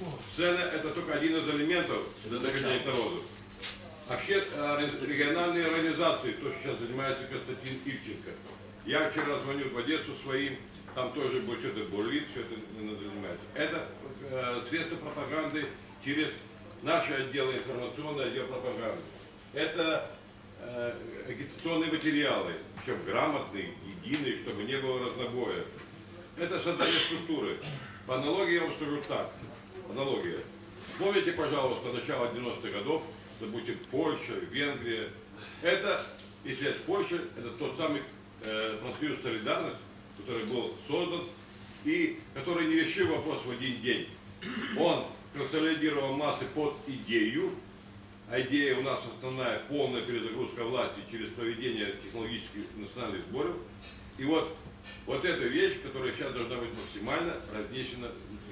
Сцена – это только один из элементов донесения к народу. Региональные организации, то, что сейчас занимается Константин Ильченко. Я вчера звонил в Одессу своим, там тоже будет это Бурлит, все это занимается. Это средства пропаганды через наши отделы, информационный отдел пропаганды. Это агитационные материалы, причем грамотные, единые, чтобы не было разнобоя. Это создание структуры. По аналогии я вам скажу так. Аналогия. Помните, пожалуйста, начало 90-х годов, допустим, Польша, Венгрия. Это, если есть Польша, это тот самый профсоюз «Солидарность», который был создан и который не решил вопрос в один день. Он консолидировал массы под идею, а идея у нас основная – полная перезагрузка власти через проведение технологических национальных сборов. И вот эта вещь, которая сейчас должна быть максимально разнесена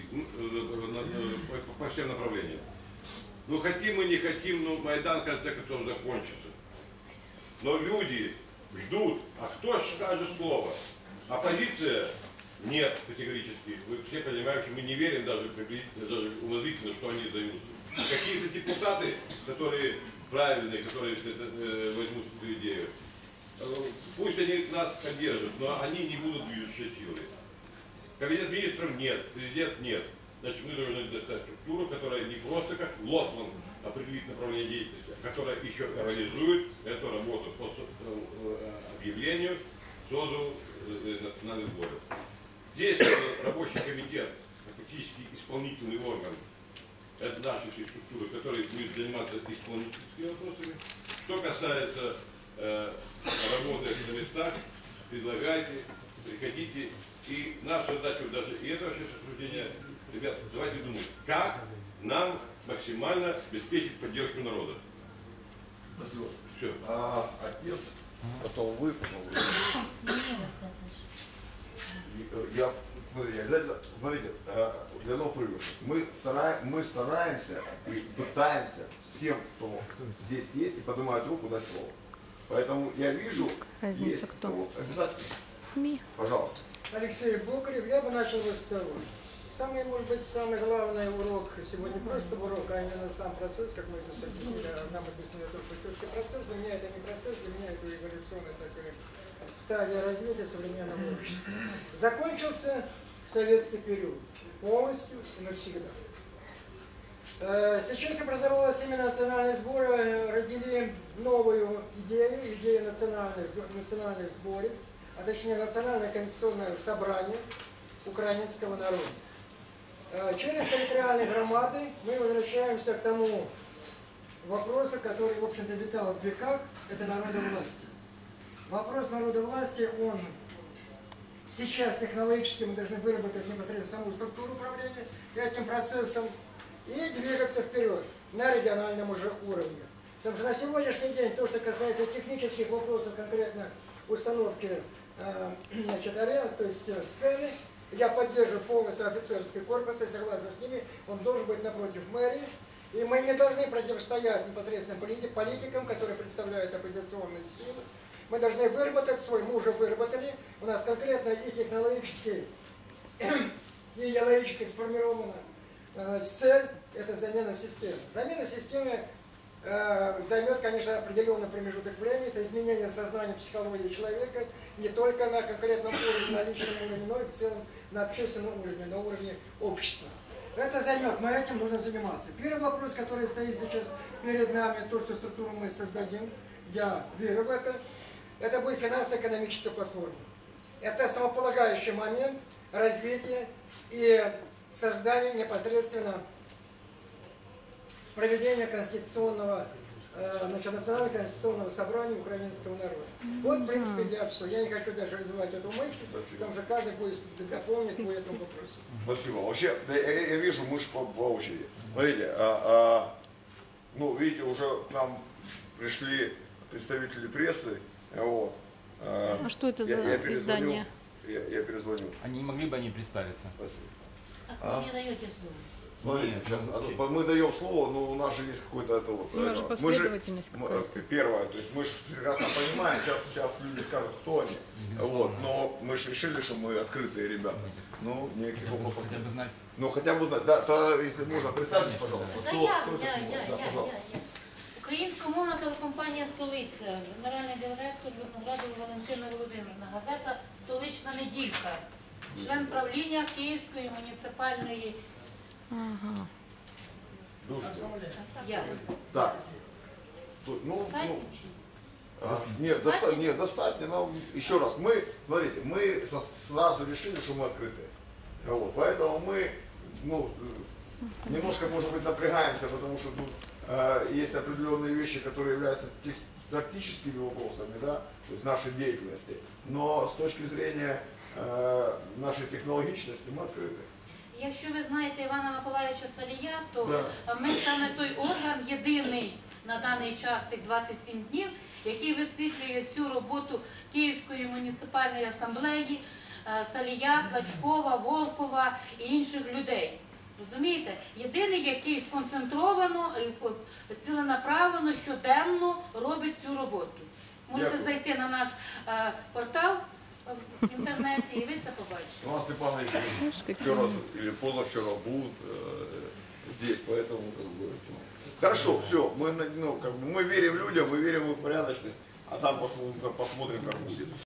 по всем направлениям. Ну, хотим мы, не хотим, но Майдан, в конце концов, закончится. Но люди ждут, а кто скажет слово? Оппозиция? Нет, категорически. Вы все понимаете, что мы не верим даже уважительно, что они займутся. Какие-то депутаты, которые правильные, которые возьмут эту идею, пусть они нас поддержат, но они не будут движущей силой. Кабинет министров нет, президент нет. Значит, мы должны достать структуру, которая не просто как лотман определит направление деятельности, а которая еще реализует эту работу по объявлению, созыву национальных сборов. Здесь рабочий комитет, фактически исполнительный орган, это наши все структуры, которые будут заниматься исполнительскими вопросами. Что касается работы на местах, предлагайте, приходите. И наша задача даже и это ваше обсуждение, ребят, давайте думать, как нам максимально обеспечить поддержку народа. Спасибо. Все. Отец, потом вы, потом вы. Смотрите, для новых привычек. Мы стараемся и пытаемся всем, кто здесь есть и поднимает руку, дать слово. Поэтому я вижу, разница кто? Обязательно. СМИ. Пожалуйста. Алексей Бокарев, я бы начал вот с того. Самый, может быть, самый главный урок сегодня не просто урок, а именно сам процесс, как мы здесь объяснили, нам объяснили то, что все-таки процесс, для меня это не процесс, для меня это эволюционная такая стадия развития современного общества. Закончился советский период, полностью и навсегда. Сейчас образовалась именно национальные сборы, родили новую идею национальных сборов, а точнее национальное конституционное собрание украинского народа. Через территориальные громады мы возвращаемся к тому вопросу, который, в общем-то, витал в веках, это народовластие. Вопрос народовластия, он сейчас технологически мы должны выработать непосредственно саму структуру управления этим процессом и двигаться вперед на региональном уже уровне. Потому что на сегодняшний день то, что касается технических вопросов, конкретно установки то есть сцены, я поддерживаю полностью офицерский корпус, и согласен с ними, он должен быть напротив мэрии. И мы не должны противостоять непосредственно политикам, которые представляют оппозиционные силы. Мы должны выработать свой, мы уже выработали, у нас конкретно и технологически, и идеологически сформирована цель, это замена системы. Замена системы займет, конечно, определенный промежуток времени, это изменение сознания, психологии человека не только на конкретном уровне, на личном уровне, но и в целом на общественном уровне, на уровне общества. Это займет, но этим нужно заниматься. Первый вопрос, который стоит сейчас перед нами, то, что структуру мы создадим, я верю в это будет финансово-экономическая платформа. Это основополагающий момент развития и создания непосредственно проведения конституционного, национального конституционного собрания украинского народа. Вот, в принципе, для все. Я не хочу даже развивать эту мысль, потому что каждый будет дополнить по этому вопросу. Спасибо. Вообще, я вижу, мы же по очереди. Смотрите, ну, видите, уже к нам пришли представители прессы. Вот. А что это за издание? Я перезвоню. Они не могли бы они представиться? Спасибо. Вы мне даете слово? Смотрите, Нет, сейчас ну, мы даем слово, но у нас же есть какой-то это вот. У нас же мы последовательность мы- какая-то. Первое, то есть мы же прекрасно понимаем, сейчас люди скажут, кто они. Вот, но мы же решили, что мы открытые ребята. Ну, никаких вопросов Хотя нет. бы знать. Ну, хотя бы знать. Да, то, если можно, представьтесь, пожалуйста. Да, Кто это снимает? Да, пожалуйста. Українськомовна телекомпанія «Столиця», генеральний директор Виноградова Валентина Володимирівна, газета «Столична неділька», член правління Київської муніципальної Ага. Дуже. я. Так. Ну, Достатньо? нет, достаточно. Нам, еще раз, смотрите, мы сразу решили, что мы открытые. Вот, поэтому мы, немножко, может быть, напрягаемся, потому что тут есть определенные вещи, которые являются тактическими вопросами, да, то есть нашей деятельности. Но с точки зрения нашей технологичности мы открыты. Якщо ви знаєте Івана Миколаївича Салія, то Да. ми саме той орган, єдиний на даний час, цих 27 днів, який висвітлює всю роботу Київської муніципальної асамблеї, Салія, Клачкова, Волкова і інших людей. Розумієте? Єдиний, який сконцентровано, ціленаправлено, щоденно робить цю роботу. Можете Дякую. зайти на наш портал в інтернеті і ви це побачите. Иван Степанович вчера или позавчера был здесь, поэтому хорошо, все, мы верим людям, мы верим в их порядочность, а там посмотрим, как будет.